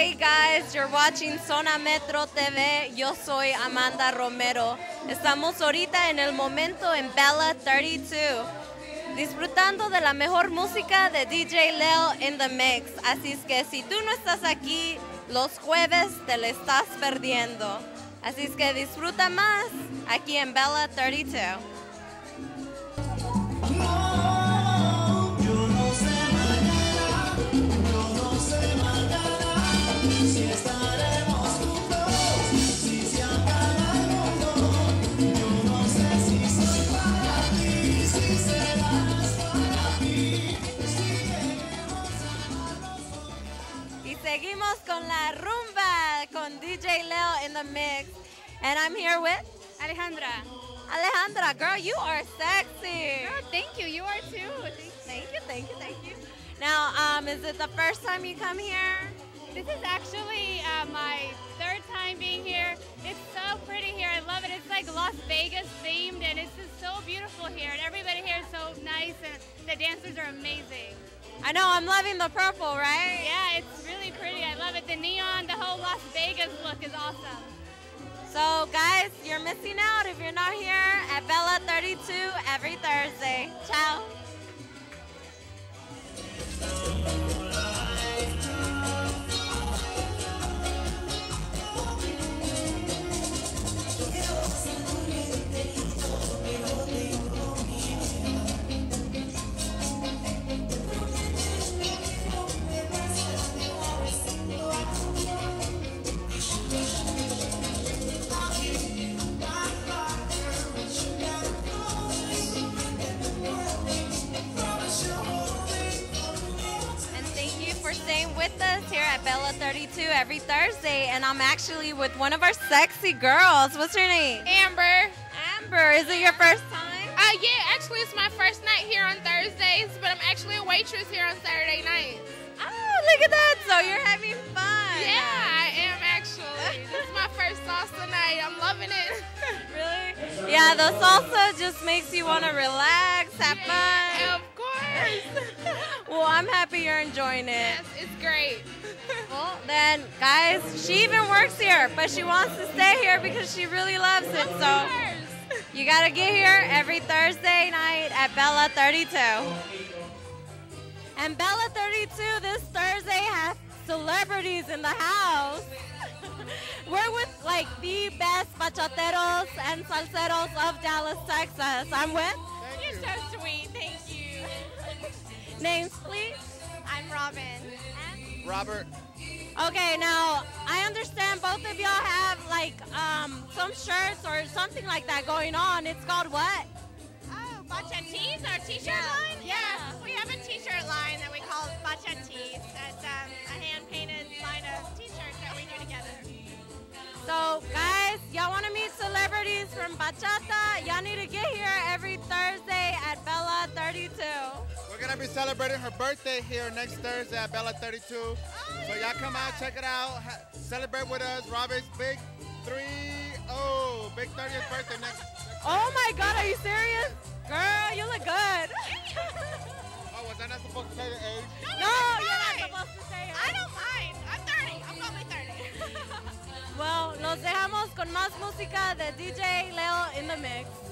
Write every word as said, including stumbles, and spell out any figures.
Hey guys, you're watching Zona Metro T V. Yo soy Amanda Romero. Estamos ahorita en el momento en Bella treinta y dos, disfrutando de la mejor música de D J Leo in the Mix. Así es que si tú no estás aquí los jueves, te lo estás perdiendo. Así es que disfruta más aquí en Bella treinta y dos. Seguimos con la rumba con D J Leo in the Mix. And I'm here with Alejandra. Alejandra, girl, you are sexy. Girl, thank you. You are too. Thank you, thank you, thank you. Now, um, is it the first time you come here? This is actually uh, my third time being here. It's so pretty here. I love it. It's like Las Vegas themed, and it's just so beautiful here. And everybody here is so nice, and the dancers are amazing. I know, I'm loving the purple, right? Yeah, it's really pretty. I love it. The neon, the whole Las Vegas look is awesome. So, guys, you're missing out if you're not here at Bella thirty-two every Thursday. Ciao. With us here at Bella thirty-two every Thursday, and I'm actually with one of our sexy girls. What's her name? Amber. Amber, is it your first time? Uh, yeah, actually it's my first night here on Thursdays, but I'm actually a waitress here on Saturday nights. Oh, look at that. So you're having fun. Yeah, I am actually. This is my first salsa night. I'm loving it. Really? Yeah, the salsa just makes you want to relax, have yeah, fun. Of course. Well, I'm happy you're enjoying it. Yes, it's great. Well, then, guys, she even works here, but she wants to stay here because she really loves it. Of so course. You got to get here every Thursday night at Bella thirty-two. And Bella thirty-two this Thursday has celebrities in the house. We're with like the best bachateros and salseros of Dallas, Texas. I'm with. You're so sweet. Thank you. Names, please. I'm Robin. And? Robert. Okay, now I understand both of y'all have like um, some shirts or something like that going on. It's called what? Oh, Bachatees, our t-shirt Yeah. line? Yeah. yeah. We have a t-shirt line that we call Bachatees. That's um, a hand-painted line of t-shirts that we do together. So, guys, y'all want to meet celebrities from bachata? Y'all need to get here every Thursday at Bella thirty-two. We're going to be celebrating her birthday here next Thursday at Bella thirty-two. Oh, so y'all come out, check it out, ha celebrate with us. Robert's big three oh, big thirtieth birthday next, next Oh my God, are you serious? Girl, you look good. Oh, was I not supposed to say the age? No, you're not supposed to say it. I don't mind. I'm thirty. I'm gonna be thirty. Well, los dejamos con más música de D J Leo in the Mix.